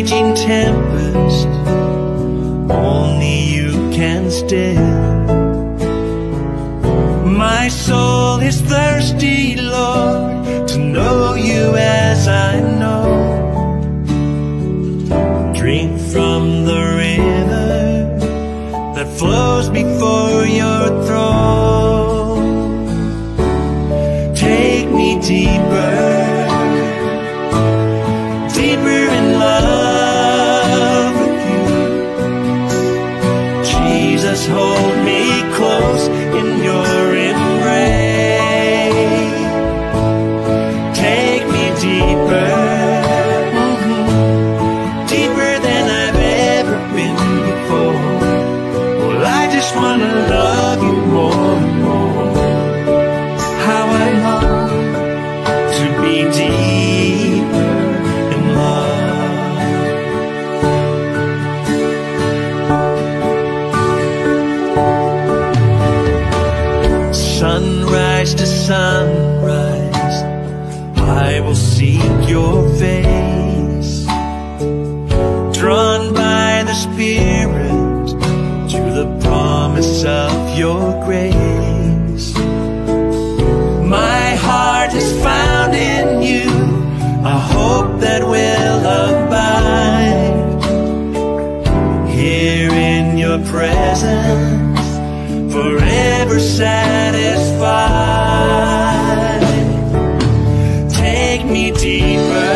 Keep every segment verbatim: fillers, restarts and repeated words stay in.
raging tempest, only you can still. My soul is thirsty, Lord, to know you as I know. Drink from the river that flows before your throne. Take me deeper, deeper in love with you. Jesus, hold me close in your embrace. Take me deeper, mm-hmm, deeper than I've ever been before. Well, I just want to love you more and more. How I long to be deeper in love. Sunrise to sunrise, I will seek your face. Drawn by the Spirit to the promise of your grace. My heart has found in you a hope that will abide. Here in your presence, forever satisfied. Take me deeper,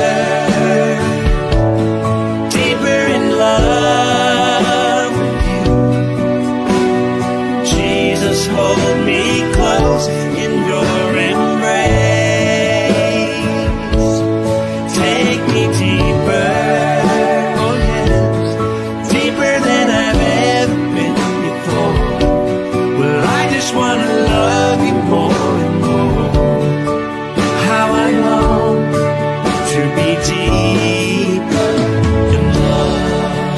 deeper in love with you. Jesus, hold me close in your embrace. Take me deeper, oh yes, deeper than I've ever been before. Well, I just want to love you more and more. How I long to be deeper in love.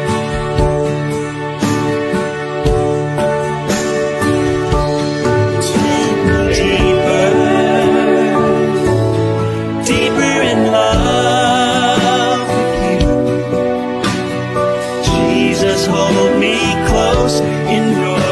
Take me deeper, deeper in love with you. Jesus, hold me close in your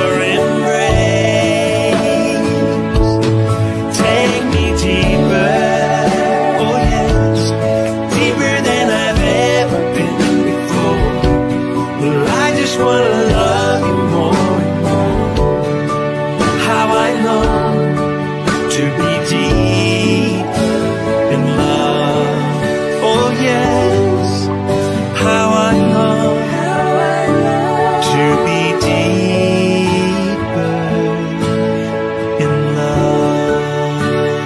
embrace. Take me deeper, oh yes, deeper than I've ever been before. Well, I just want to love you more and more. How I long to be deeper in love. Oh yes, how I long to be deeper in love.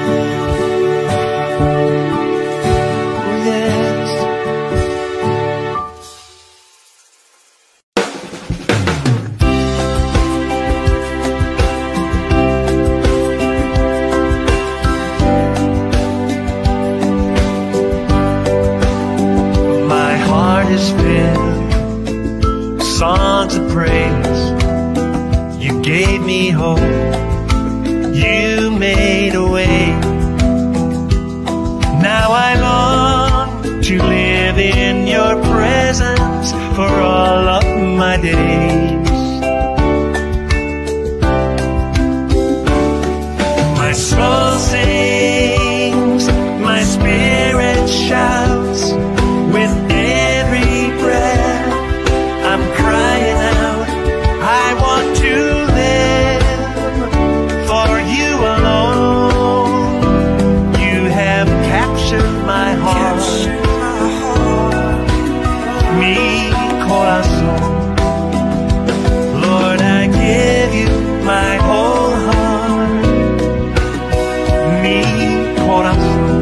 Oh yes. My heart is filled with songs of praise. You gave me hope, you made a way. Now I long to live in your presence for all of my days. My soul sings, my spirit shouts. With every breath I'm crying out, I want to live for you alone. You have captured my heart, mi corazón. Lord, I give you my whole heart, mi corazón.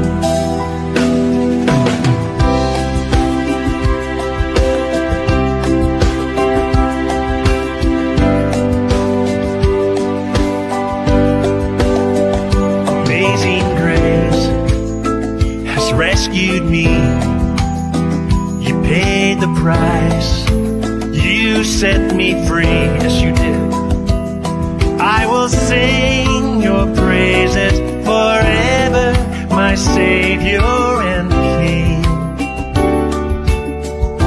Amazing grace has rescued me. You paid the price, you set me free. Yes, you did. I will sing your praises forever, my Savior and King.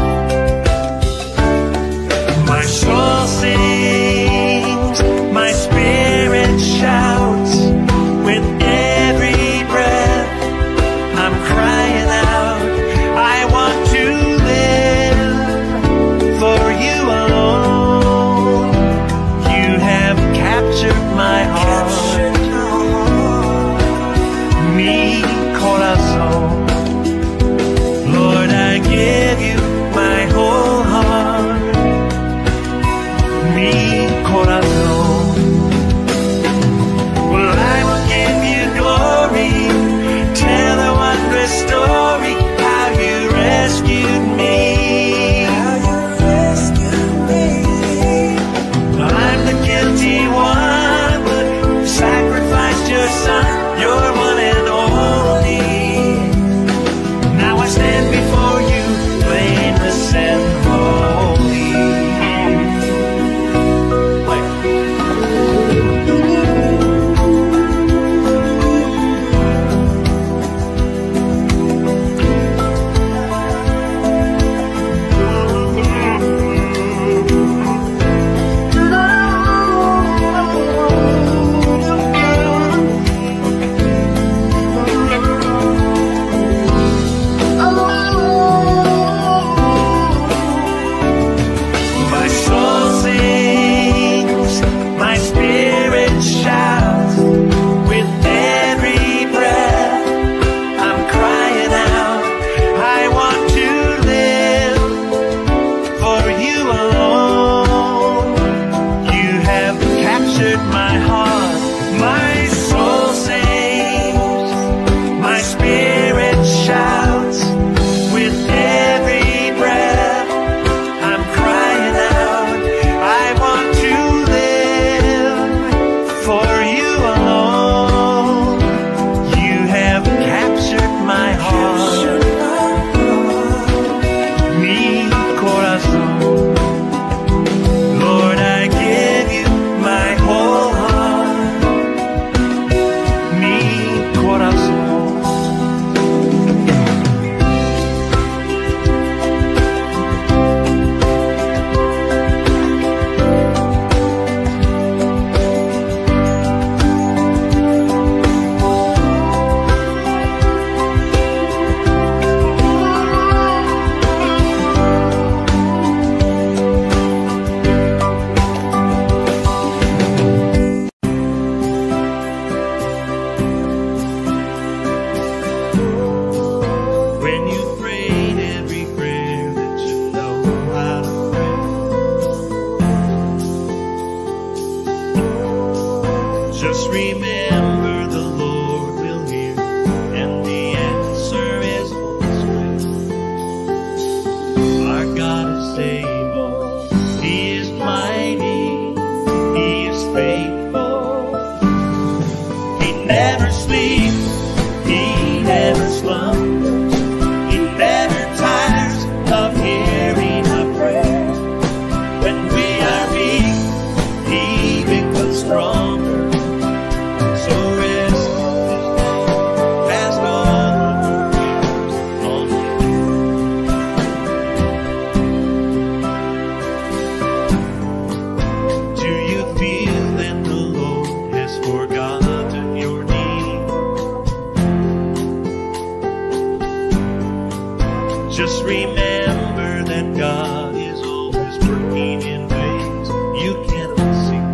Just remember that God is always working in ways you cannot see.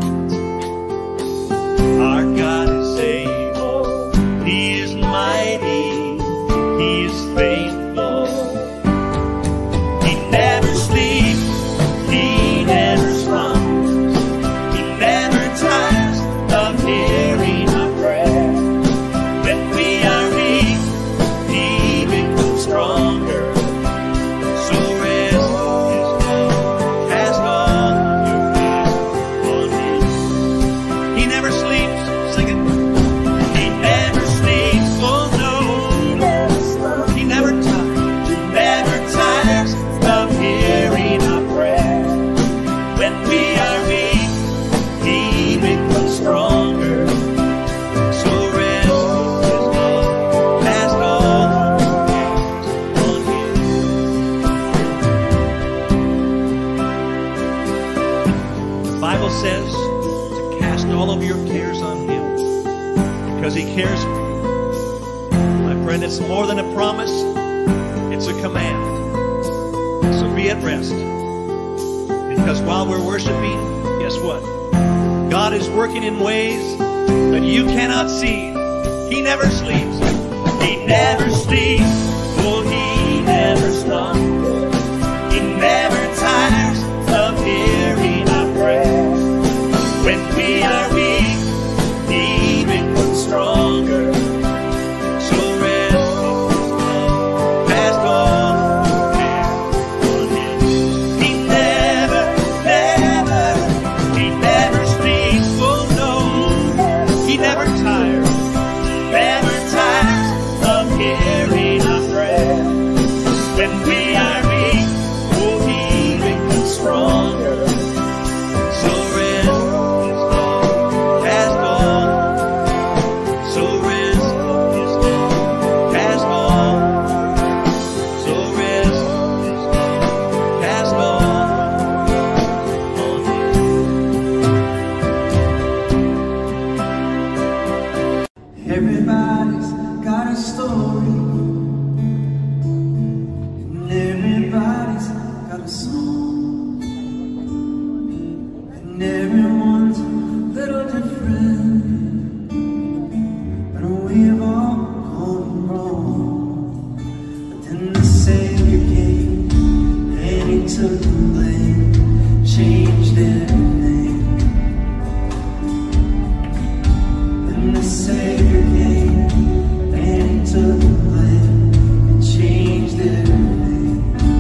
Our God is able, He is mighty, He is faithful. He never sleeps, He never slumbers, He never tires of hearing our prayer. When we are weak, He becomes stronger. So rest His love, cast all your cares on Him. He never sleeps, sing it. He never sleeps, oh no. He never tires, He never tires of hearing our prayer. When we are weak, He becomes stronger. So rest His love, cast all your cares on Him. The Bible says to cast all of your cares on Him because He cares for you. My friend, it's more than a promise, it's a command. So be at rest. Because while we're worshiping, guess what? God is working in ways that you cannot see. He never sleeps. He never sleeps. Oh, He never slumbers. He never tires of hearing our prayer. When we are weak, He becomes stronger. So rest in His love, cast all your cares on Him. He never, never, He never sleeps, oh no. He never tires, never tires of hearing our prayer. When we are weak, oh, He becomes stronger. So rest His love, cast all. So rest His love, cast all. So rest His love, cast all on Him. Everybody's got a story, and everybody's got a song, and everyone's a little different, but we've all gone wrong. But then the Savior came, and He took the blame, changed everything. Then the Savior came, and He took the blame, and changed everything.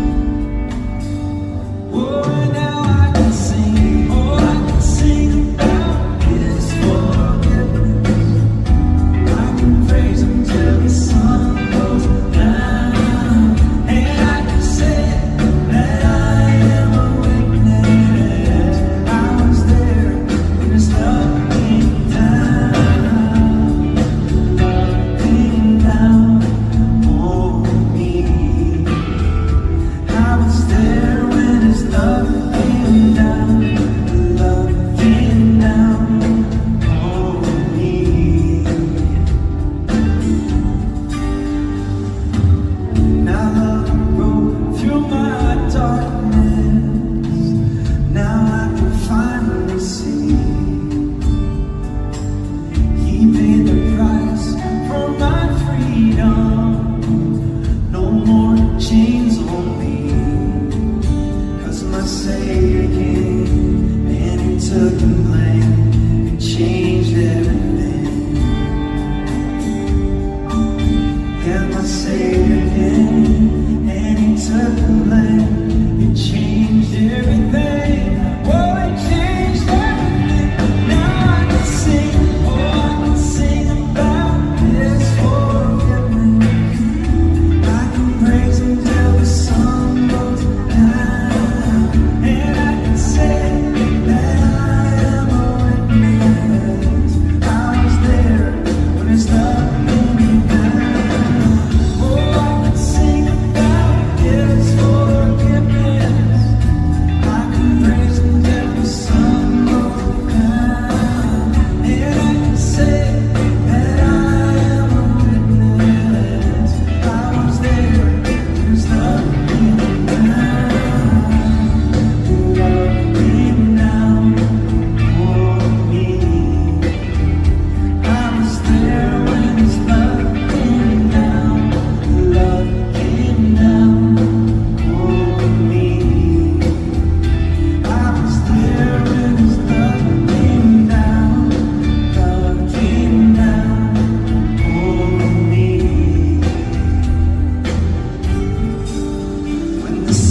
Oh, and now I can sing, oh, I can sing about His forgiveness. I can praise Him till the sun goes down, and I can say that I am a witness. I was there when His love came down, came down on me. I was there when His love came down, love came down on me. Now love broke through my darkness. Now I can finally see He paid the price for my freedom. No more chains on me, 'cause my Savior came, and He took the blame, and changed everything. Yeah, my Savior came, and He took the blame, and changed everything. Oh, He changed everything. Now I can sing, oh, I can sing about His forgiveness. I can praise Him till the sun goes down, and I can say that I am a witness. I was there when His love came down. Oh, I can sing about His forgiveness. I can praise Him till the sun goes down, and I can say that I am a witness. I was there when His love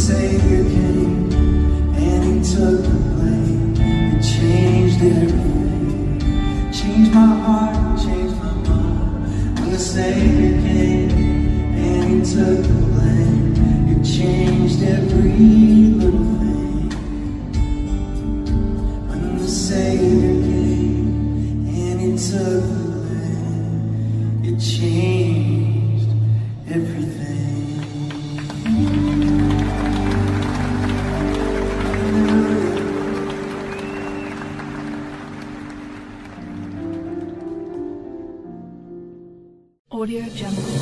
Savior came and He took the blame. It changed everything. Changed my heart, changed my mind. When the Savior came and He took the blame, it changed every little thing. When the Savior came and He took the blame, it changed everything. Audio Jungle.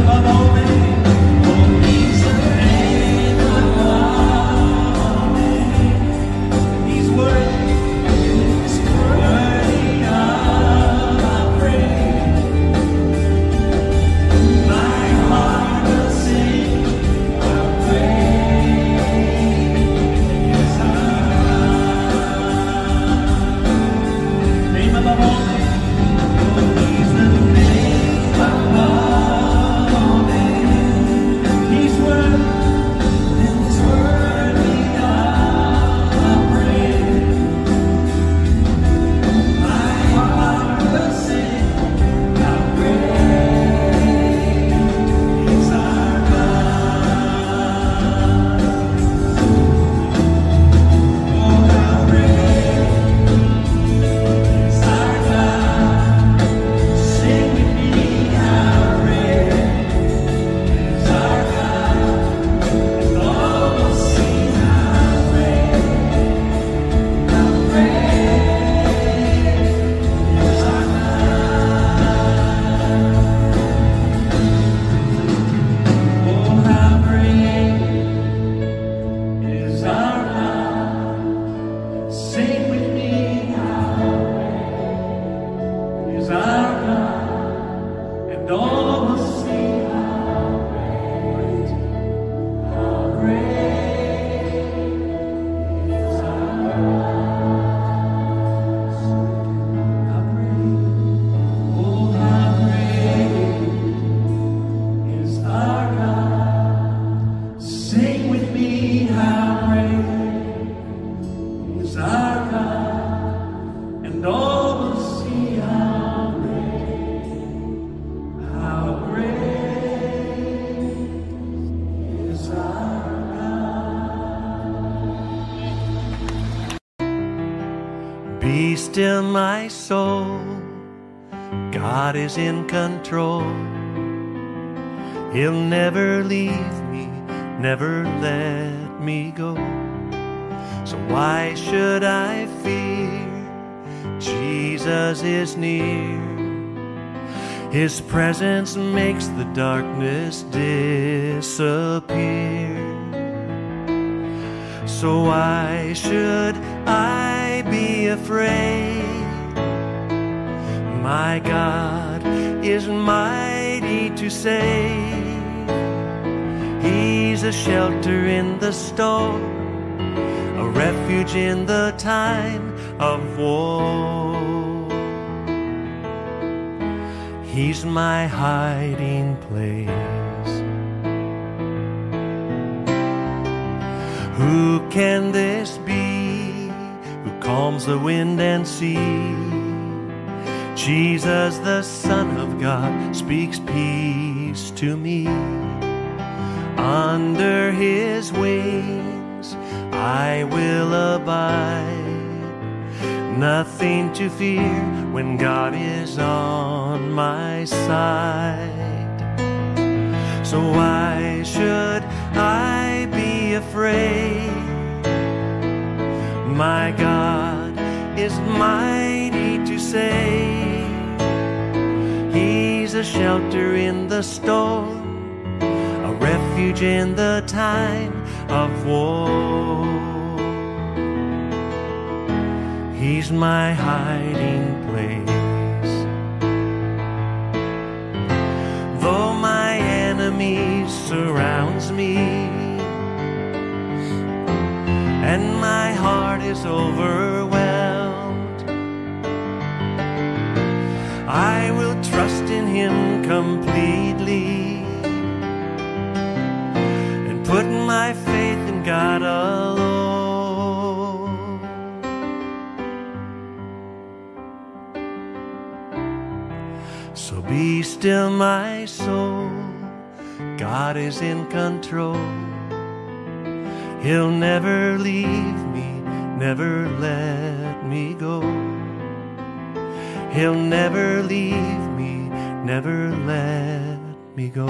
above all names. Oh, he's the name above all names. He's worthy, he's worthy of our praise. My heart will sing, how great is our God. Name above all names. Be still, my soul, God is in control. He'll never leave me, never let me go. So why should I fear? Jesus is near. His presence makes the darkness disappear. So why should I be afraid? My God is mighty to save. He's a shelter in the storm, a refuge in the time of war. He's my hiding place. Who can this be who calms the wind and sea? Jesus, the Son of God, speaks peace to me. Under His wings I will abide. Nothing to fear when God is on my side. So why should I be afraid? My God is mighty to save. He's a shelter in the storm, a refuge in the time of war. He's my hiding place. Though my enemy surrounds me and my heart is overwhelmed, I will trust in Him completely and put my faith in God alone. So be still, my soul, God is in control. He'll never leave me, never let me go. He'll never leave me, never let me go.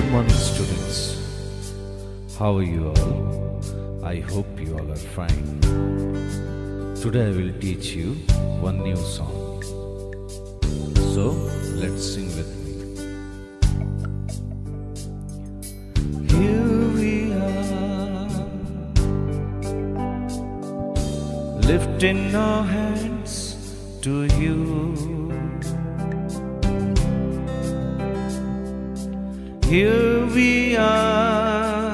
Good morning, students. How are you all? I hope you all are fine. Today I will teach you one new song. So let's sing with me. Here we are, lifting our hands to you. Here we are,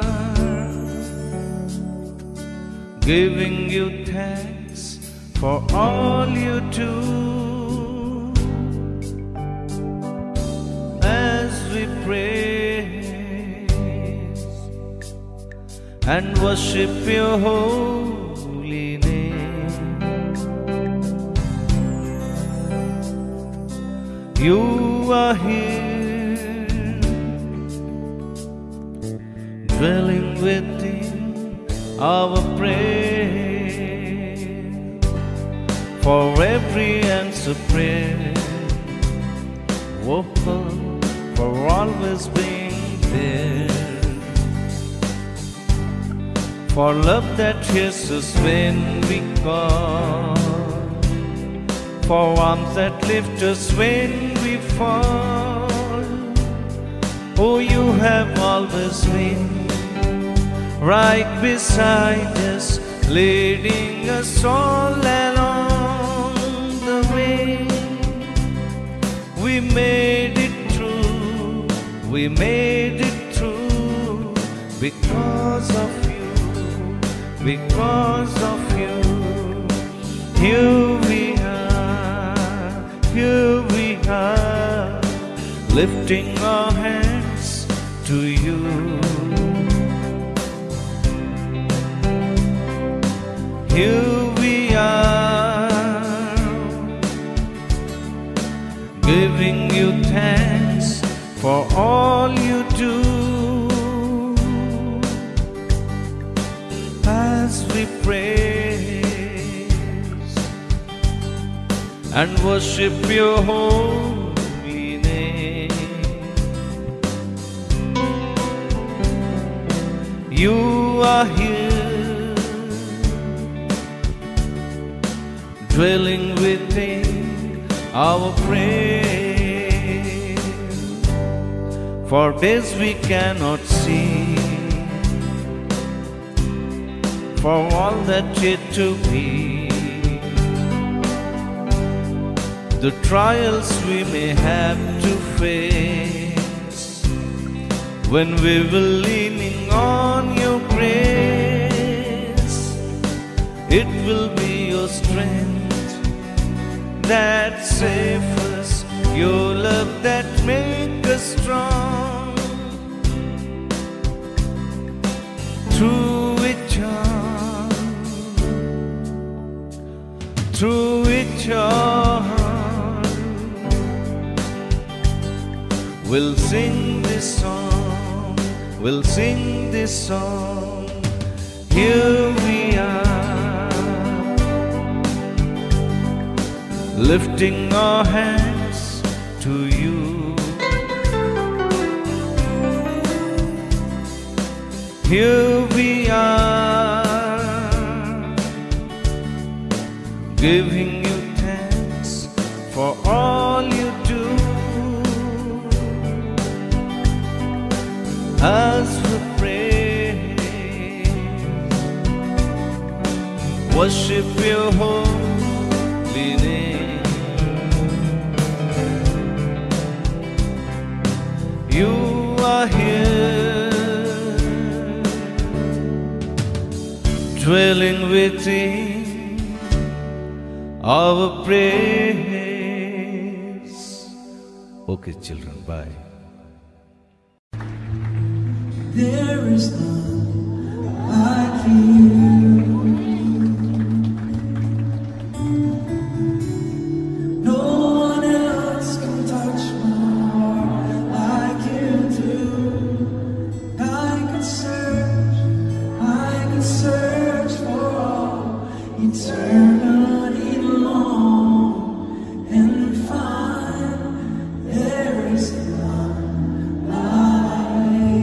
giving you thanks for all you do. As we praise and worship your holy name, you are here, dwelling within our prayer. For every answer prayer, open for always being there. For love that hears us when we call, for arms that lift us when we fall. Oh, you have always been right beside us, leading us all along the way. We made it through, we made it through, because of you, because of you. Here we are, here we are, lifting our hands to you. Here we are, giving you thanks for all you do. As we praise and worship your holy name, you are here, dwelling within our prayer. For days we cannot see, for all that yet to be, the trials we may have to face, when we will leaning on your grace. It will be your strength that save us, your love that make us strong. Through it all, through it all, we'll sing this song, we'll sing this song. Here we are, lifting our hands to you. Here we are, giving you thanks for all you do. As we pray, worship your holy name, you are here, dwelling within our praise. Okay, children, bye. There is none like you. No one else can touch my heart like you do. I could search, I could search for all eternity long and find there is none like you.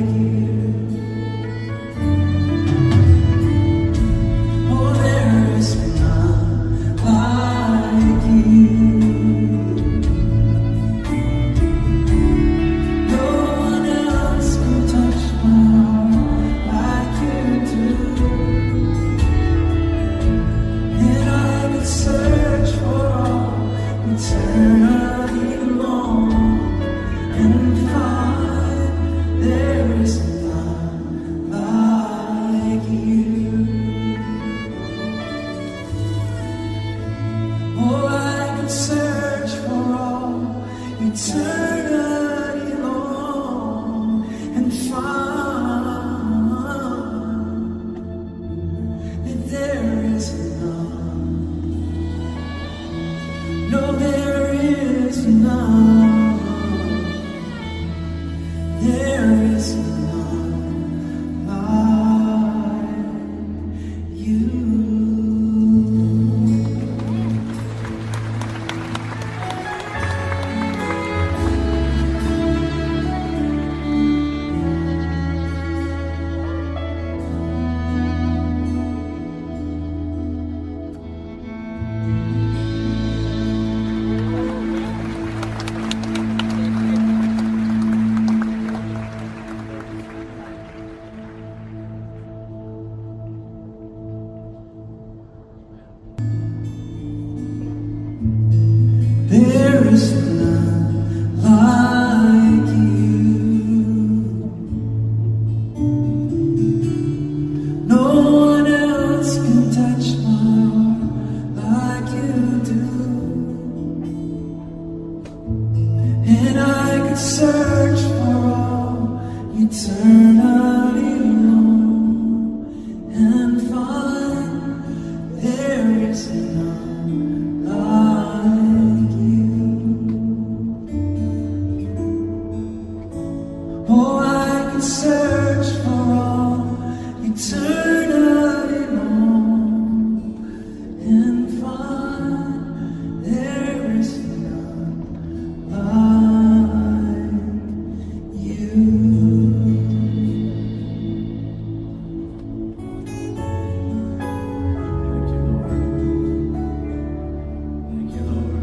is none like you. No one else can touch my heart like you do. And I could search for all eternity long and find there is none like you. Oh, I could search for all eternity long and find there is none like you. Thank you, Lord. Thank you, Lord.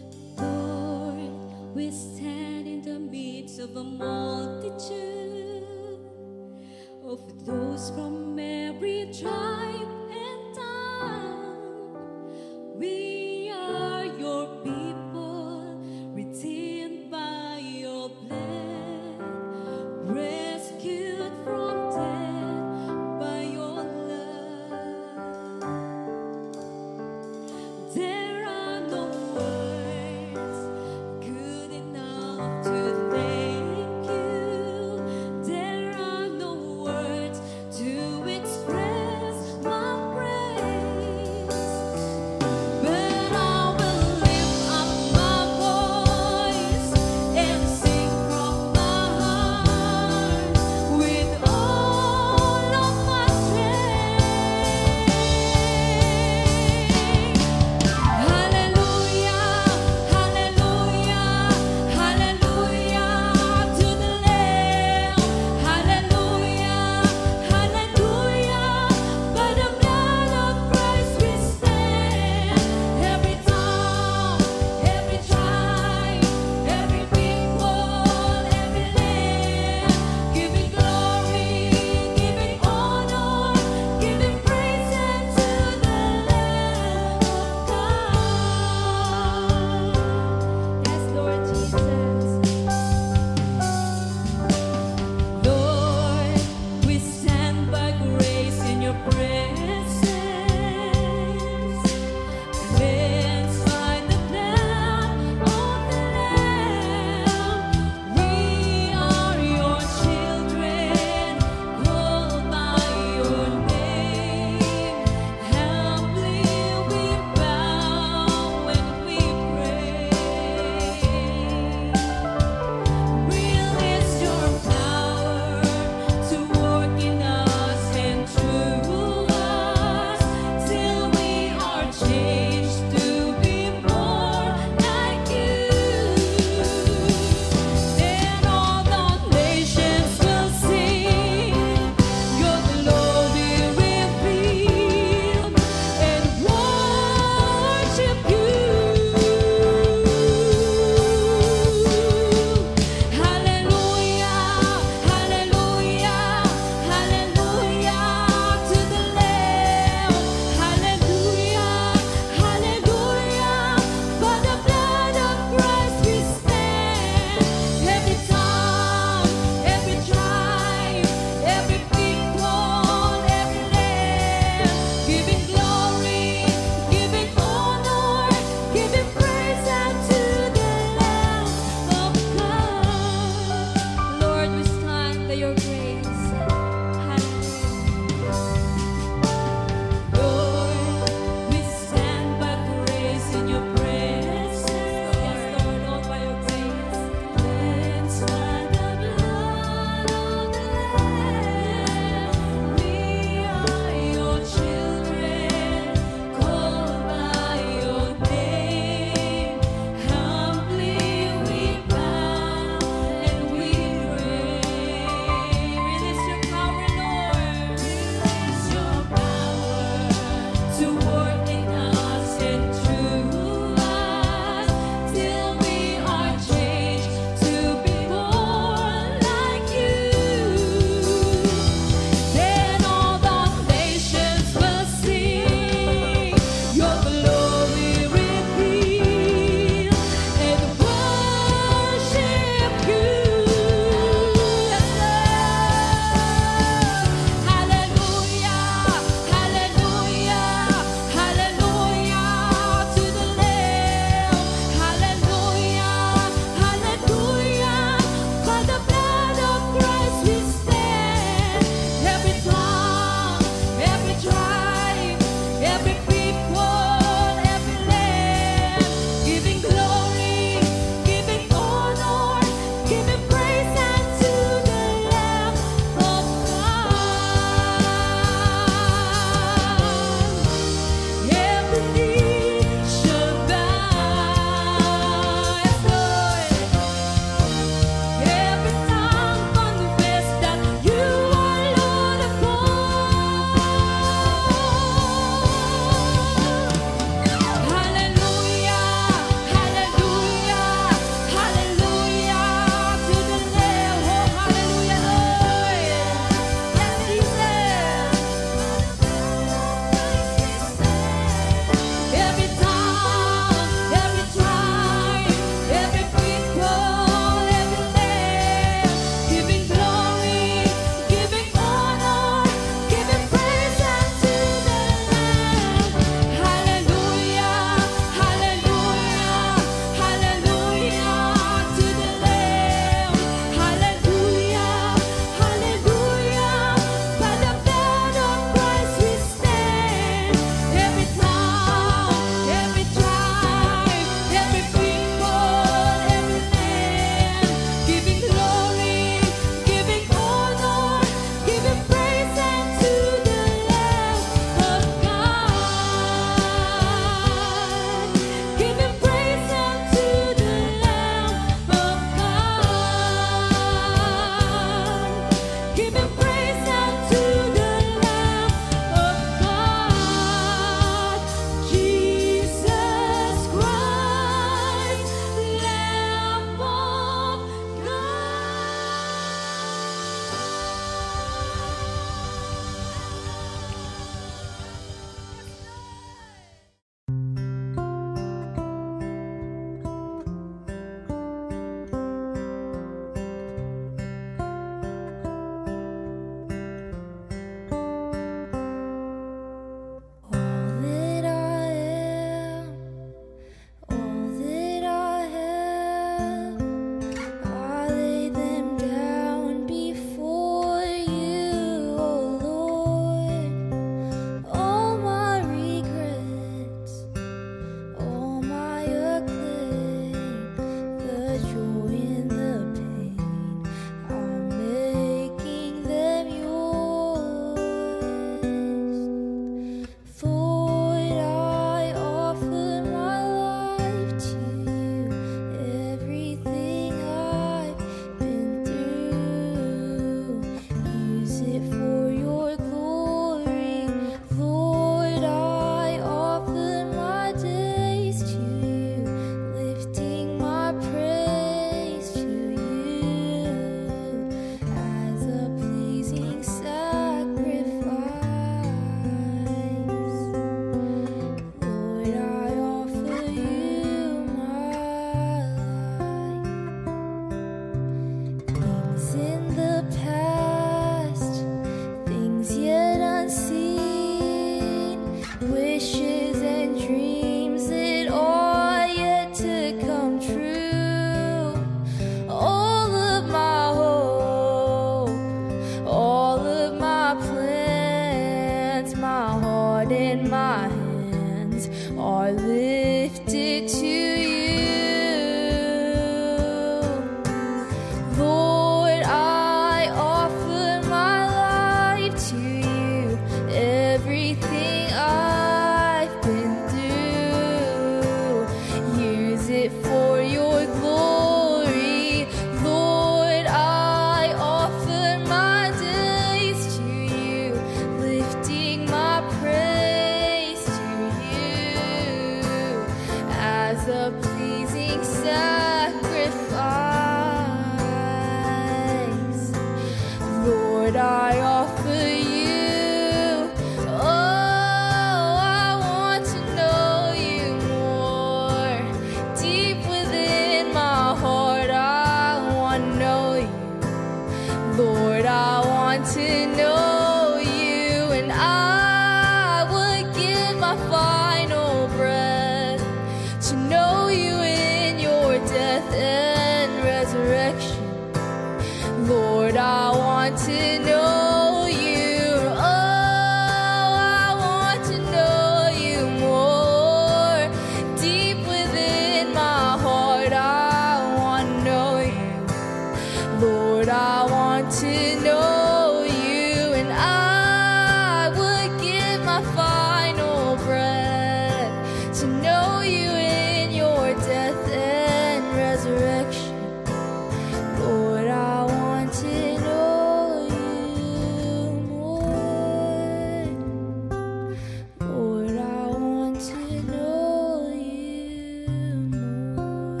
I offer you. Oh, I want to know you more. Deep within my heart, I want to know you. Lord, I want to know you, and I would give my final breath to know you in your death and resurrection. Lord, I want to know you. Oh, I want to know you more. Deep within my heart, I want to know you. Lord, I want to know you, and I would give my final breath to know you in your death and resurrection. Lord, I want to know you more. Lord, I want to know you more.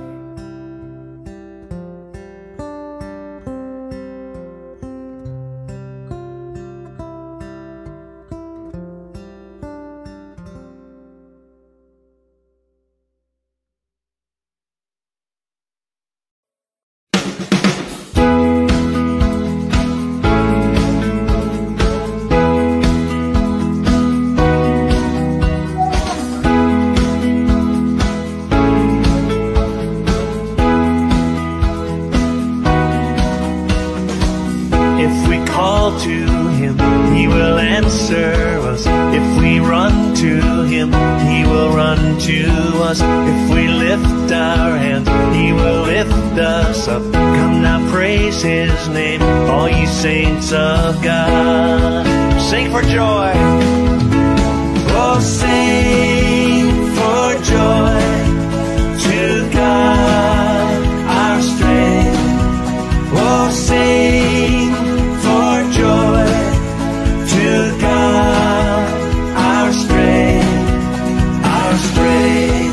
If we call to Him, He will answer us. If we run to Him, He will run to us. If we lift our hands, He will lift us up. Come now, praise His name, all ye saints of God. Sing for joy. Oh, sing for joy to God, our strength. Oh, sing for joy to God, our strength, our strength.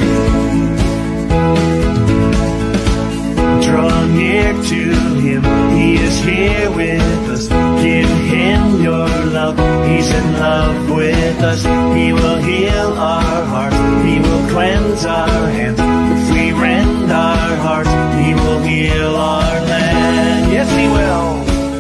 Draw near to Him, He is here with us. Give Him your love, He's in love with us. He will heal our hearts, He will cleanse our hands. If we rend our hearts, He will heal our land. Yes, He will.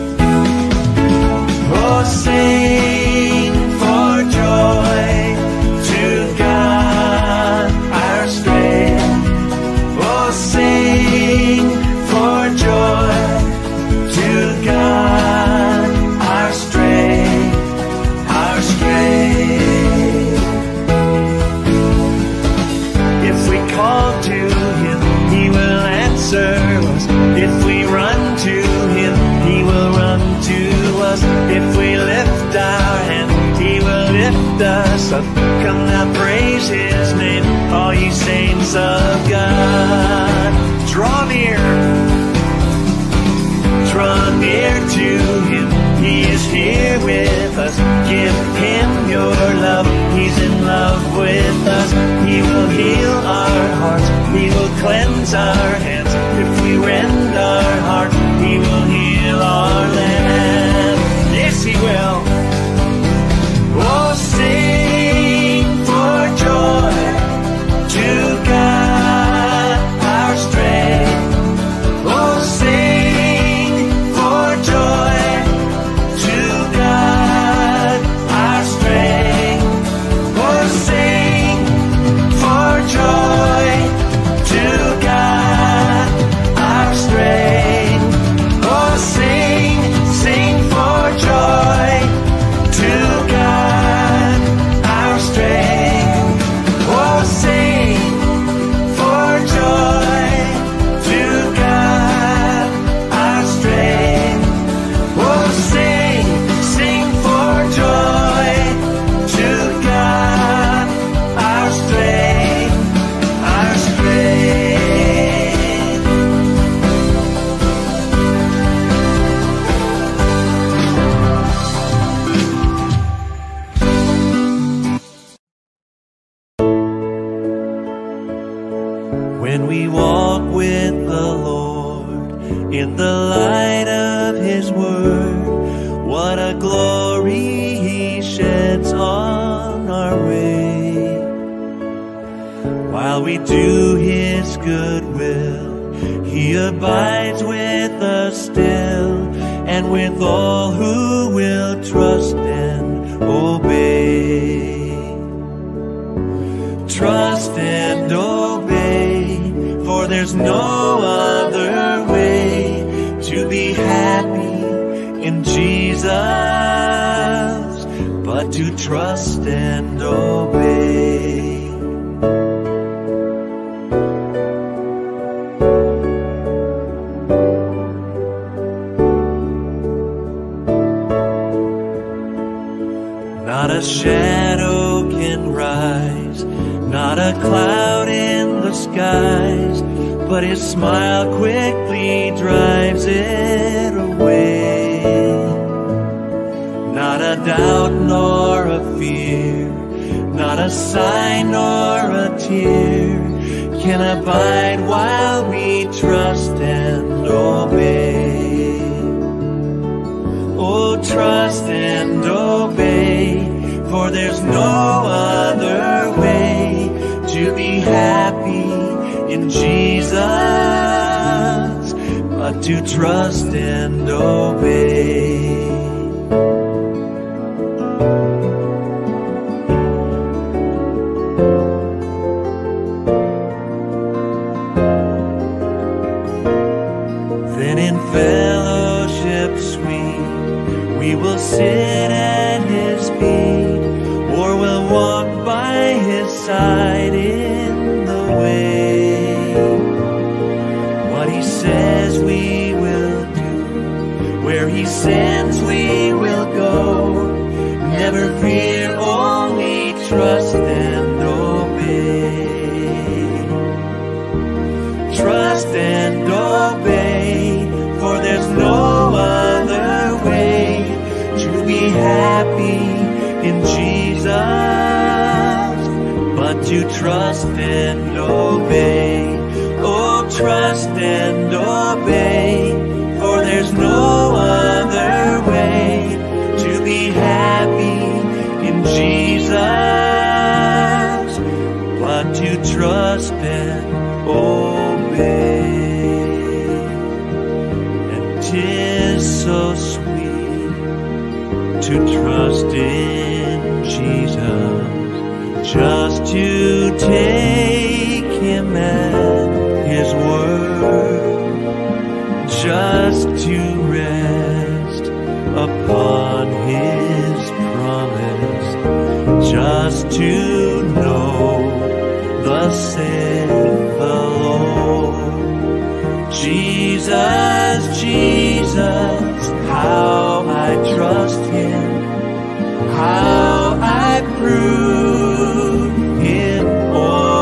Oh, sing for joy to God, our strength. Oh, sing for joy to God, our strength, our strength. If we call to Him, He will answer us. If we run to Him, He will run to us. If we lift our hands, He will lift us up. Come now, praise His name, all ye saints of God. Draw near, draw near to Him, He is here with us. Give Him your love, He's in love with us. He will heal our hearts, He will cleanse our hands. If we rend our hearts, He will heal our land. Yes, He will. Oh, sing for joy to God, our strength. Oh, sing for joy to God, our strength. Oh, sing for joy to God, while we do His good will. He abides with us still, and with all who will trust and obey. Trust and obey, for there's no other way to be happy in Jesus but to trust and obey. Not a shadow can rise, not a cloud in the skies, but His smile quickly drives it away. Not a doubt nor a fear, not a sign nor a tear can abide while we trust and obey. Oh, trust and obey, for there's no other way to be happy in Jesus but to trust and obey. Then in fellowship sweet we will sit at His feet, or we'll walk by His side in the way. What He says we will do, where He sends we will go. Never fear, only trust and obey. Trust and obey, for there's no other way to be happy in Jesus but to trust and obey. Oh, trust and obey, for there's no other way to be happy in Jesus but to trust and obey. And 'tis so sweet to trust in Jesus, just to take Him at His word, just to rest upon His promise, just to know thus saith the Lord. Jesus, Jesus, how I trust Him, how I prove Him. Oh,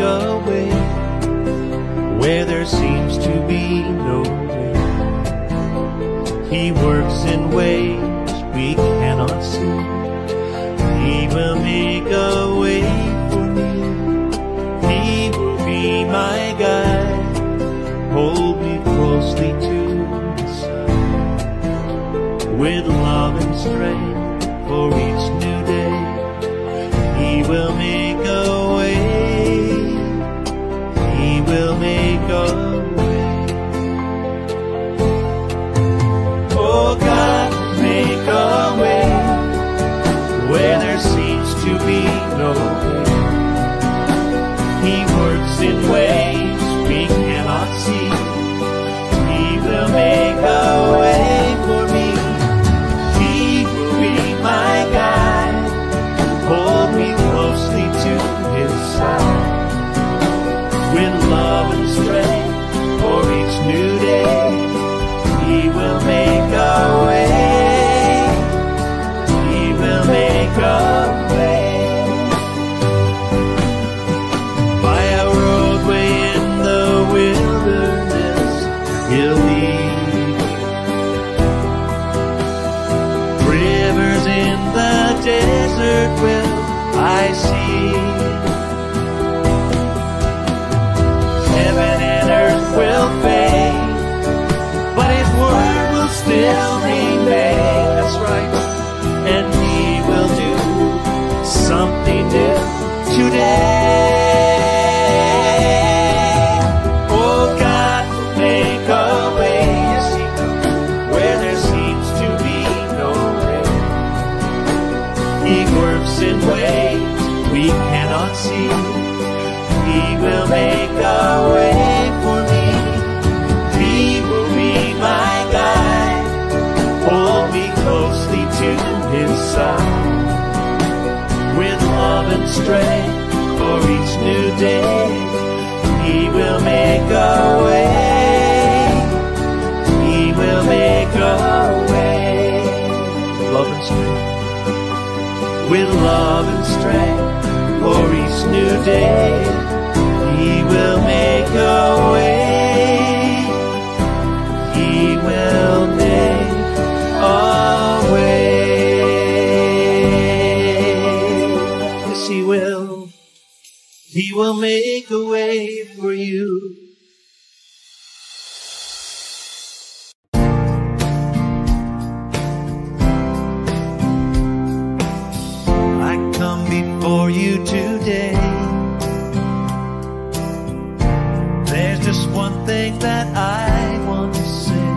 a way where there seems to be no way. He works in ways we cannot see. He will make a way for me. He will be my guide. Hold me closely to his side. With love and strength for each new day, he will make a way. He will make a way. Oh, God, make a way where there seems to be no way. He works in ways we cannot see. He will make a way for me. He will be my guide. Hold me closely to his side. With love and strength for each new day, he will make a way. He will make a way. By a roadway in the wilderness, he'll lead. Rivers in the desert will I see. Heaven and earth will fade, but his word will still remain. That's right. And he will do something new today. Oh, God will make a way, yes, he will, where there seems to be no way. He works in ways we cannot see. He will make a way for me. He will be my guide. Hold me closely to his side. With love and strength for each new day, he will make a way. He will make a way. Love and strength. With love and strength for each new day, he will make a way. He will make a way. Yes, he will. He will make a way for you. I come before you today. There's just one thing that I want to say.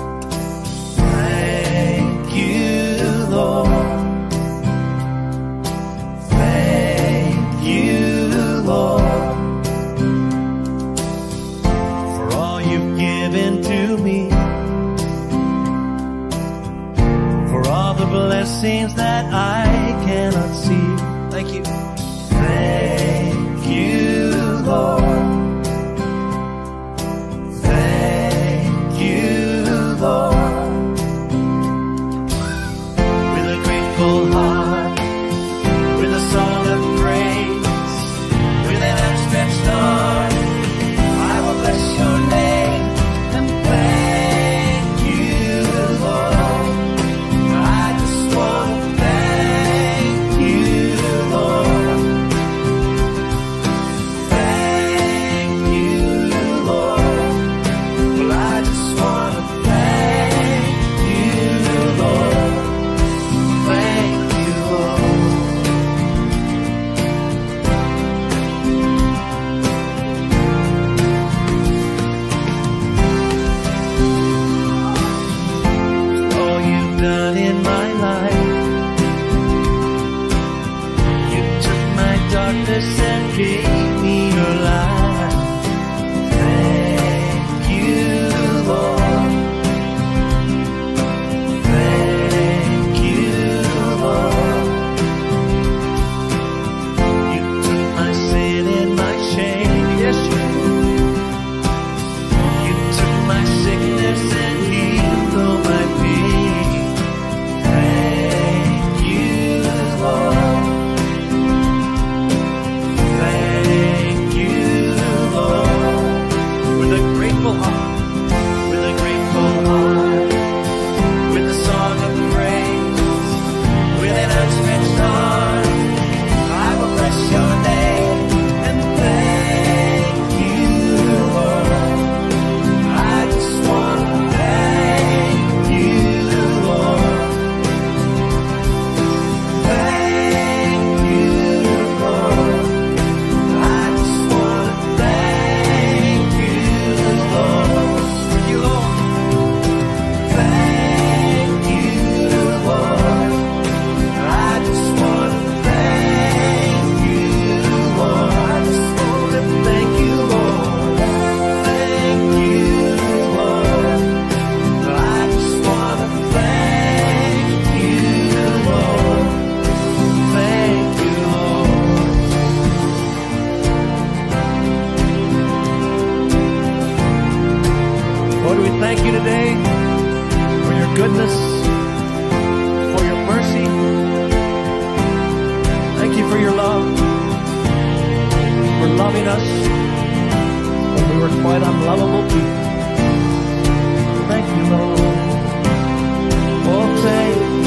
Thank you, Lord. Thank you, Lord, for all you've given to me, for all the blessings that I cannot see. Thank you. Thank you, Lord. Thank you, Lord. With a grateful heart, with a song of praise, with an outstretched arm, I will bless your name and thank you, Lord. I just want to thank you, Lord. Thank you, Lord. Well, I just want to thank you, Lord. Thank you, Lord. All you've done in my life, you took my darkness and gave me your light. Thank you, Lord. Thank you, Lord. You took my sin and my shame, yes you did. You took my sickness and healed all my pain. Thank you, Lord. Thank you, loving us when we were quite unlovable people. Thank you, Lord. Oh, thank you.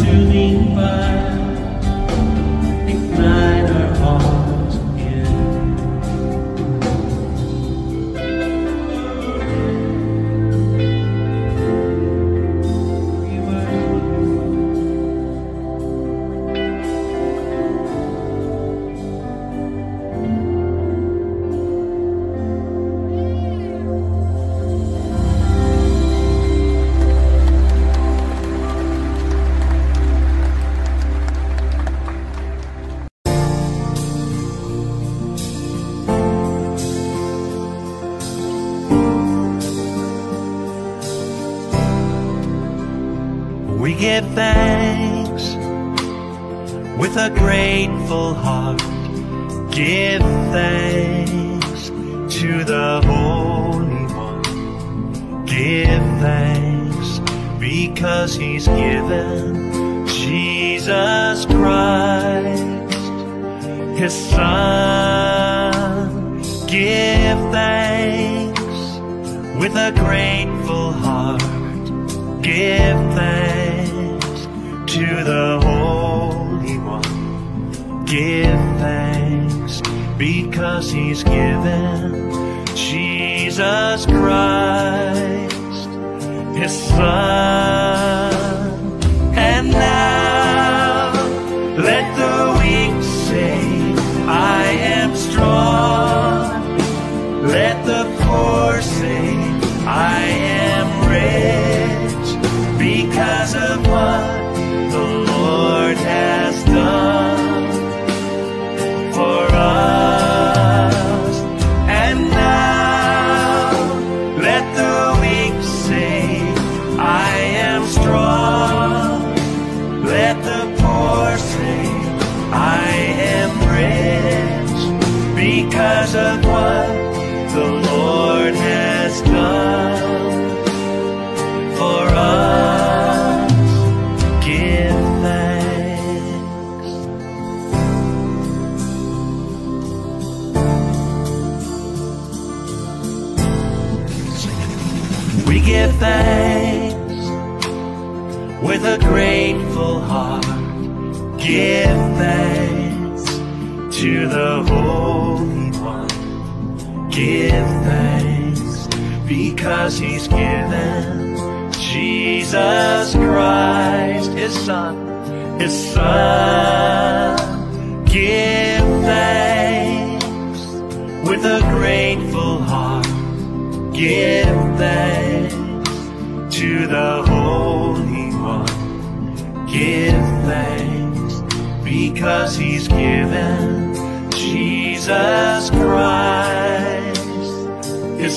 consuming fire, ignite our hearts again. We worship We give thanks with a grateful heart. Give thanks to the Holy One. Give thanks because He's given Jesus Christ, His Son. Give thanks with a grateful heart. Give thanks to the Holy One. Give thanks because He's given Jesus Christ, His Son. And now let the weak say, I am strong. Let the poor say, I am rich, because of what the Lord has done for us. And now let the weak say, I am strong. Let the poor say, I am rich, because of what the Lord has done for us. Give thanks. We give thanks with a grateful heart. Give thanks to the Holy One. Give thanks because He's given Jesus Christ, His Son, His Son. Give thanks with a grateful heart. Give thanks to the Holy One. Give thanks because He's given Jesus Christ, His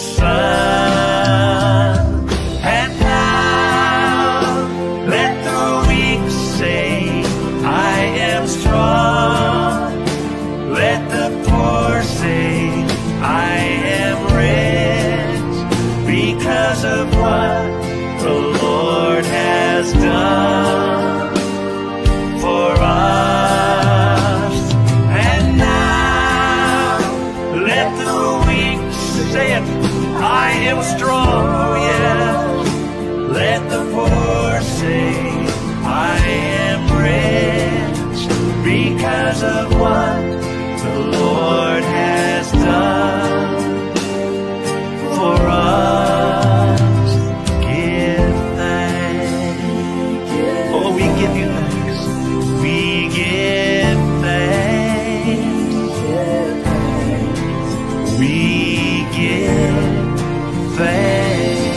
Son. And now let the weak say, I am strong. Let the poor say, I am rich, because of what the Lord has done for us. And now let the weak say it, I am strong, oh yeah. Let the poor say, I am rich, because of what the Lord has done for us. Give thanks. Oh, we give you thanks. We give thanks. We give thanks.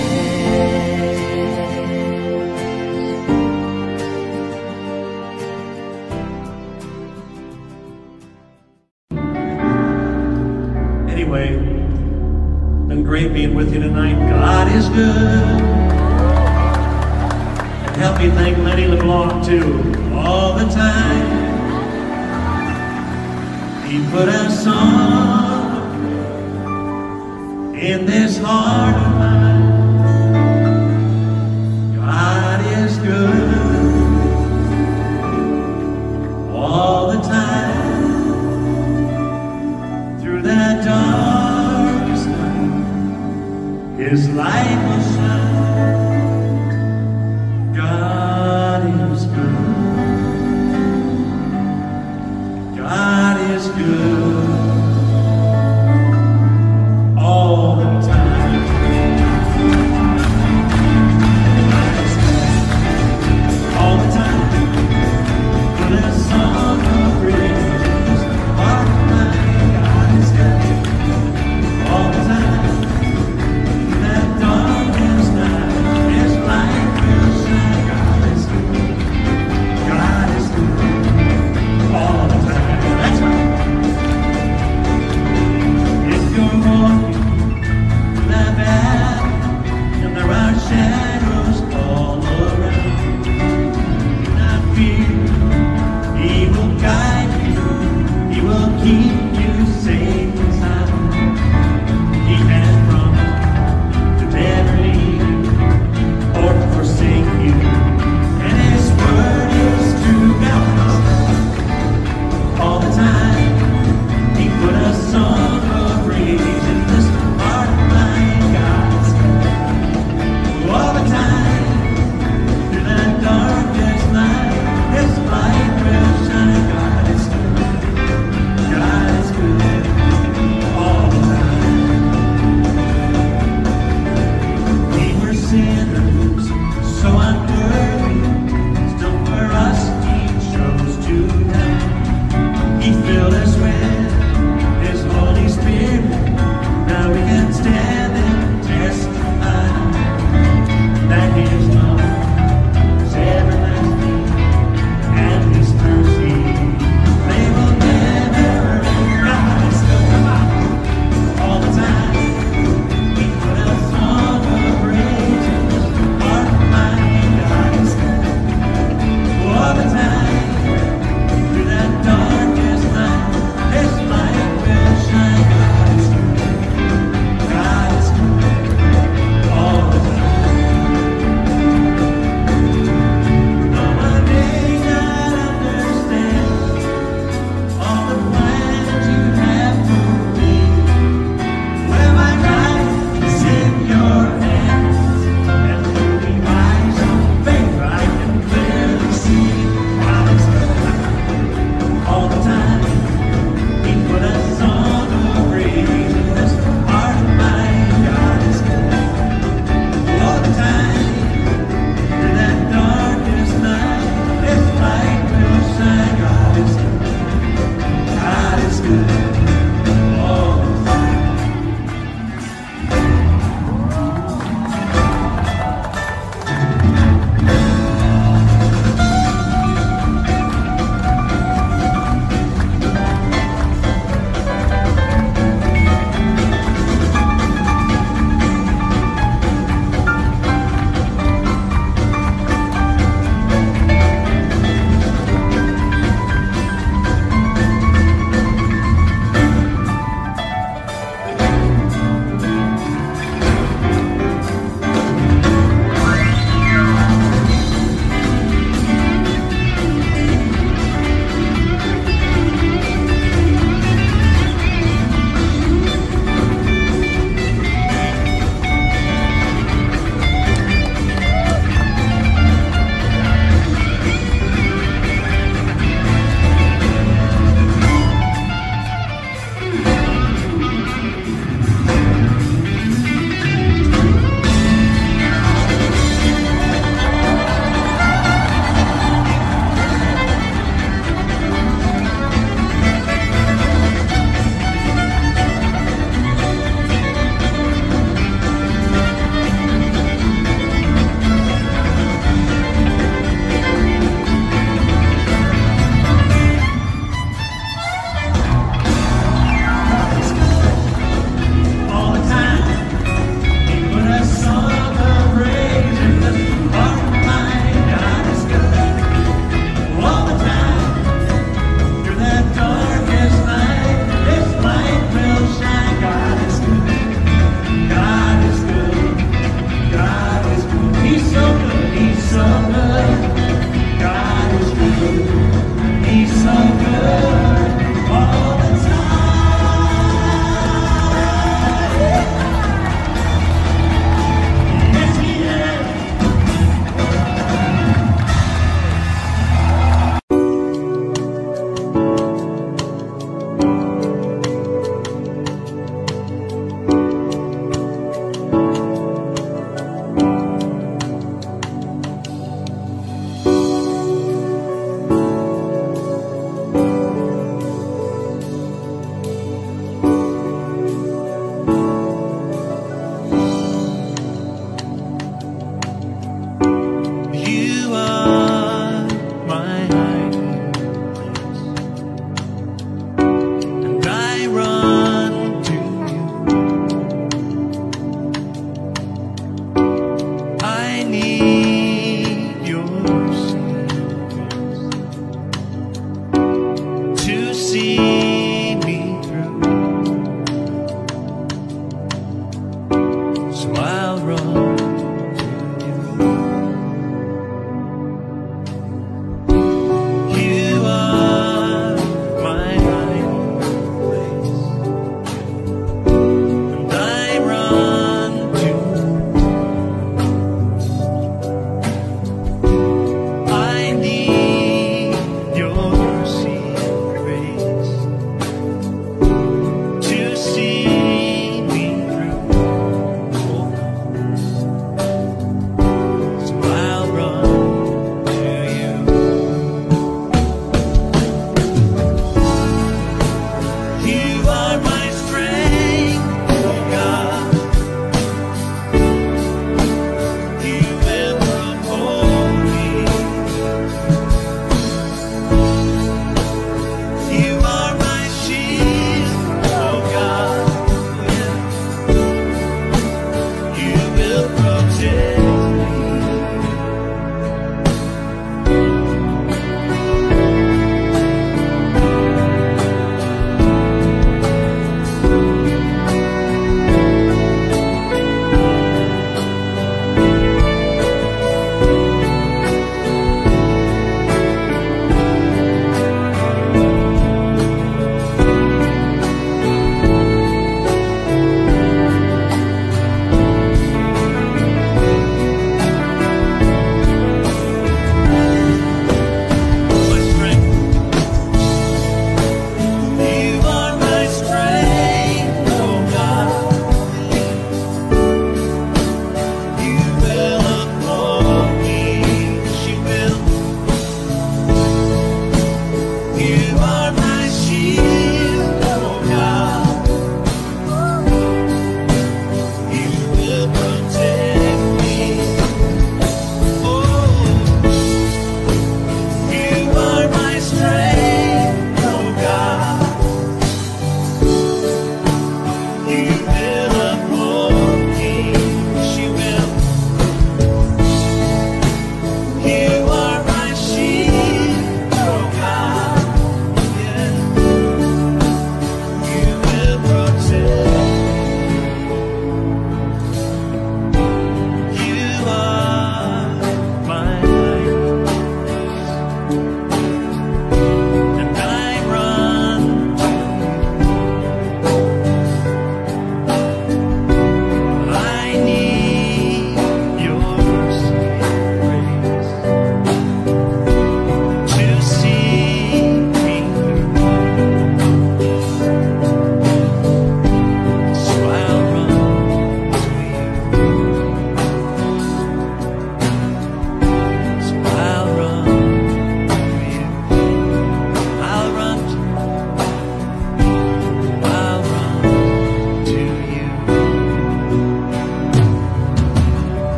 Anyway, been great being with you tonight. God is good. And help me thank Lenny LeBlanc too, all the time. He put a song in this heart of mine. God is good all the time. Through that darkest night, His light will shine. God is good.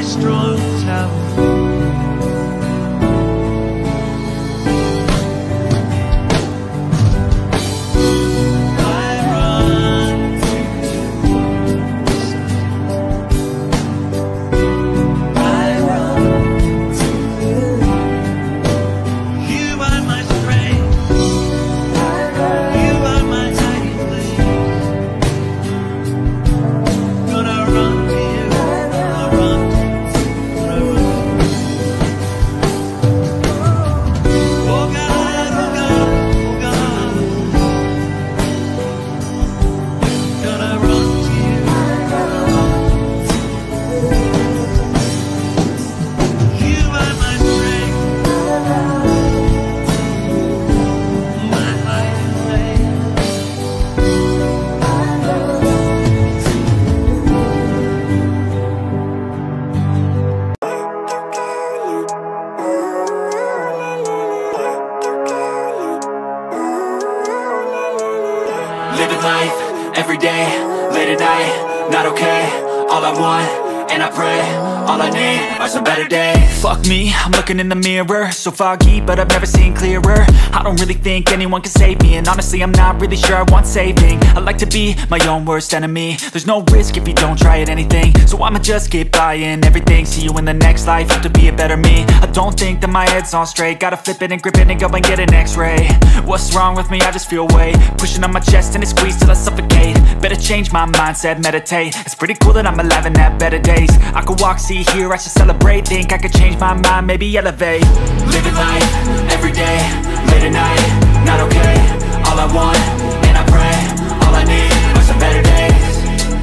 strong tower. Living life, every day, late at night, not okay. All I want, and I pray, all I need are some better days. Fuck me, I'm looking in the mirror, so foggy, but I've never seen clearer. I don't really think anyone can save me, and honestly I'm not really sure I want saving. I like to be my own worst enemy. There's no risk if you don't try at anything, so I'ma just keep buying everything. See you in the next life, have to be a better me. I don't think that my head's on straight, gotta flip it and grip it and go and get an x-ray. What's wrong with me? I just feel weight pushing on my chest and it squeezes till I suffocate. Better change my mindset, meditate. It's pretty cool that I'm alive and have better days. I could walk, see, hear, I should celebrate. Think I could change my mind, maybe elevate. Living life, every day, late at night, not okay. All I want, and I pray, all I need are some better days.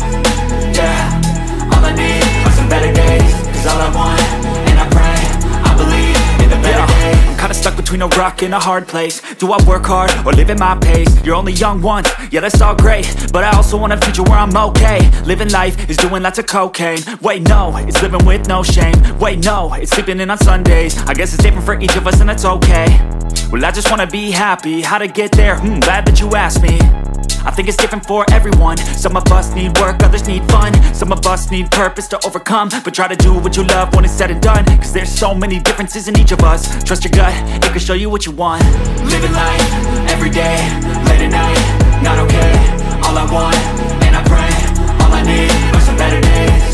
Yeah, all I need are some better days. Cause all I want, and I pray, I believe in the better days. I'm kinda stuck between a rock and a hard place. Do I work hard or live at my pace? You're only young once, yeah that's all great, but I also want a future where I'm okay. Living life is doing lots of cocaine. Wait no, it's living with no shame. Wait no, it's sleeping in on Sundays. I guess it's different for each of us and that's okay. Well I just wanna be happy, how to get there? Hmm, glad that you asked me. I think it's different for everyone. Some of us need work, others need fun. Some of us need purpose to overcome. But try to do what you love when it's said and done, cause there's so many differences in each of us. Trust your gut, it can show you what you want. Living life, every day, late at night, not okay. All I want, and I pray, all I need are some better days.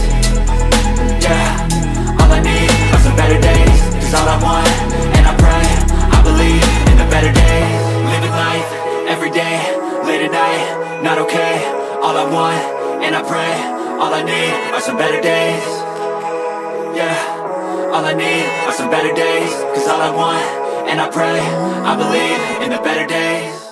Yeah, all I need are some better days. Cause all I want, and I pray, I believe in the better days. Living life, every day, late at night, not okay. All I want, and I pray, all I need are some better days. Yeah, all I need are some better days. Cause all I want, and I pray, I believe in the better days.